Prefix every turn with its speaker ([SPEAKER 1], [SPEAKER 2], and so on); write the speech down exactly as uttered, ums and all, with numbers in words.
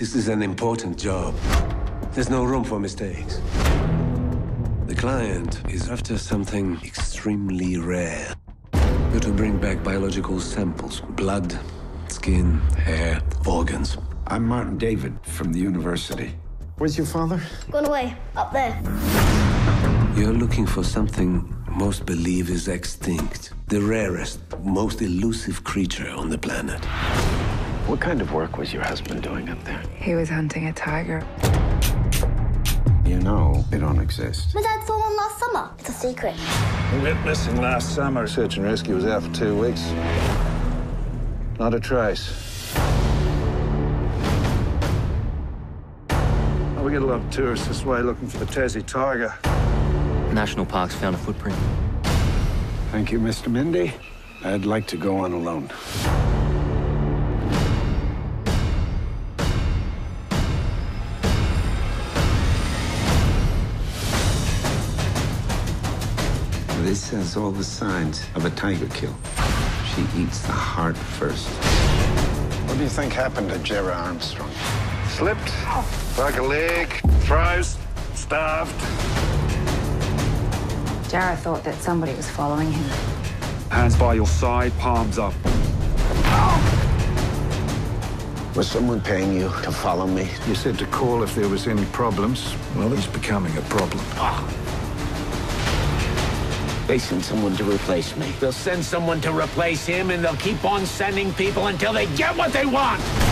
[SPEAKER 1] This is an important job. There's no room for mistakes. The client is after something extremely rare. You're to bring back biological samples. Blood, skin, hair, organs.
[SPEAKER 2] I'm Martin David from the university. Where's your father?
[SPEAKER 3] Gone away, up there.
[SPEAKER 1] You're looking for something most believe is extinct. The rarest, most elusive creature on the planet.
[SPEAKER 2] What kind of work was your husband doing up there?
[SPEAKER 4] He was hunting a tiger.
[SPEAKER 2] You know they don't exist.
[SPEAKER 3] My dad saw one last summer. It's a secret.
[SPEAKER 5] We went missing last summer. Search and rescue was out for two weeks. Not a trace. Oh, we get a lot of tourists this way looking for the Tassie tiger.
[SPEAKER 6] National Parks found a footprint.
[SPEAKER 2] Thank you, Mister Mindy. I'd like to go on alone. This has all the signs of a tiger kill. She eats the heart first. What do you think happened to Jerry Armstrong?
[SPEAKER 5] Slipped, broke a leg, froze, starved.
[SPEAKER 4] Jarrah thought that somebody was following him.
[SPEAKER 7] Hands by your side, palms up.
[SPEAKER 2] Was someone paying you to follow me?
[SPEAKER 5] You said to call if there was any problems. Well, he's becoming a problem.
[SPEAKER 2] They send someone to replace me.
[SPEAKER 8] They'll send someone to replace him, and they'll keep on sending people until they get what they want.